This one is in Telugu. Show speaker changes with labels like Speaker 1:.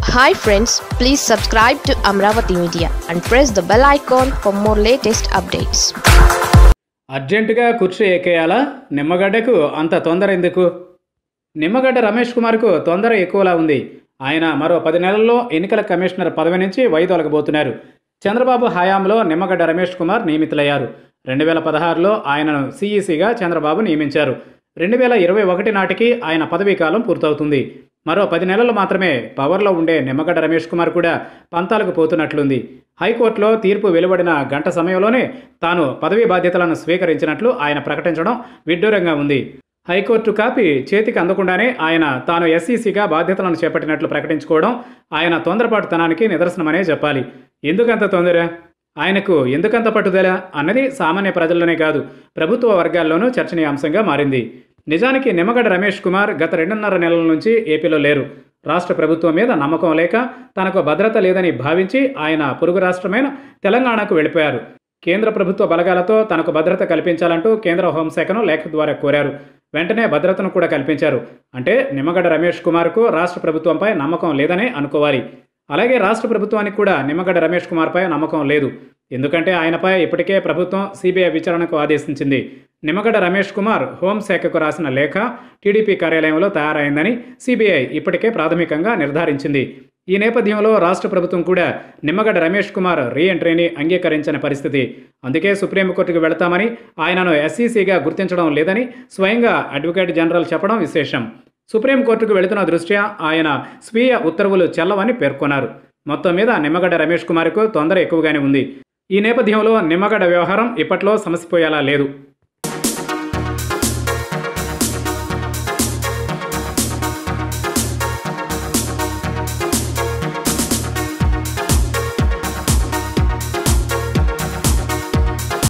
Speaker 1: Hi friends, please subscribe to Amravati Media and press the bell icon for more latest updates.
Speaker 2: అర్జెంటుగా కుర్చీ ఎక్కేయాలా? నిమ్మగడ్డకు అంత తొందర ఎందుకు? నిమ్మగడ్డ రమేష్ కుమార్కు తొందర ఎక్కువలా ఉంది. ఆయన మరో 10 నెలల్లో ఎన్నికల కమిషనర్ పదవి నుంచి వైదొలగబోతున్నారు. చంద్రబాబు హయాంలో నిమ్మగడ్డ రమేష్ కుమార్ నియమితులయ్యారు. 2016లో ఆయనను సీఈసీగా చంద్రబాబు నియమించారు. 2021 నాటికి ఆయన పదవీ కాలం పూర్తవుతుంది. మరో 10 నెలలు మాత్రమే పవర్లో ఉండే నిమ్మగడ్డ రమేష్ కుమార్ కూడా పంతాలకు పోతున్నట్లుంది. హైకోర్టులో తీర్పు వెలువడిన గంట సమయంలోనే తాను పదవీ బాధ్యతలను స్వీకరించినట్లు ఆయన ప్రకటించడం విడ్డూరంగా ఉంది. హైకోర్టు కాపీ చేతికి అందకుండానే ఆయన తాను ఎస్ఈసీగా బాధ్యతలను చేపట్టినట్లు ప్రకటించుకోవడం ఆయన తొందరపాటుతనానికి నిదర్శనమనే చెప్పాలి. ఎందుకంత తొందర? ఆయనకు ఎందుకంత పట్టుదల అన్నది సామాన్య ప్రజల్లోనే కాదు, ప్రభుత్వ వర్గాల్లోనూ చర్చనీయాంశంగా మారింది. నిజానికి నిమ్మగడ్డ రమేష్ కుమార్ గత 2.5 నెలల నుంచి ఏపీలో లేరు. రాష్ట్ర ప్రభుత్వం మీద నమ్మకం లేక, తనకు భద్రత లేదని భావించి ఆయన పొరుగు రాష్ట్రమైన తెలంగాణకు వెళ్ళిపోయారు. కేంద్ర ప్రభుత్వ బలగాలతో తనకు భద్రత కల్పించాలంటూ కేంద్ర హోంశాఖను లేఖ ద్వారా కోరారు. వెంటనే భద్రతను కూడా కల్పించారు. అంటే నిమ్మగడ్డ రమేష్ కుమార్కు రాష్ట్ర ప్రభుత్వంపై నమ్మకం లేదనే అనుకోవాలి. అలాగే రాష్ట్ర ప్రభుత్వానికి కూడా నిమ్మగడ్డ రమేష్ కుమార్పై నమ్మకం లేదు. ఎందుకంటే ఆయనపై ఇప్పటికే ప్రభుత్వం సిబిఐ విచారణకు ఆదేశించింది. నిమ్మగడ్డ రమేష్ కుమార్ హోంశాఖకు రాసిన లేఖ టీడీపీ కార్యాలయంలో తయారైందని సిబిఐ ఇప్పటికే ప్రాథమికంగా నిర్ధారించింది. ఈ నేపథ్యంలో రాష్ట్ర ప్రభుత్వం కూడా నిమ్మగడ్డ రమేష్ కుమార్ రీఎంట్రీని అంగీకరించని పరిస్థితి. అందుకే సుప్రీంకోర్టుకు వెళతామని, ఆయనను ఎస్ఈసీగా గుర్తించడం లేదని స్వయంగా అడ్వకేట్ జనరల్ చెప్పడం విశేషం. సుప్రీంకోర్టుకు వెళుతున్న దృష్ట్యా ఆయన స్వీయ ఉత్తర్వులు చెల్లవని పేర్కొన్నారు. మొత్తం మీద నిమ్మగడ్డ రమేష్ కుమార్కు తొందర ఎక్కువగానే ఉంది. ఈ నేపథ్యంలో నిమ్మగడ్డ వ్యవహారం ఇప్పట్లో సమసిపోయేలా లేదు.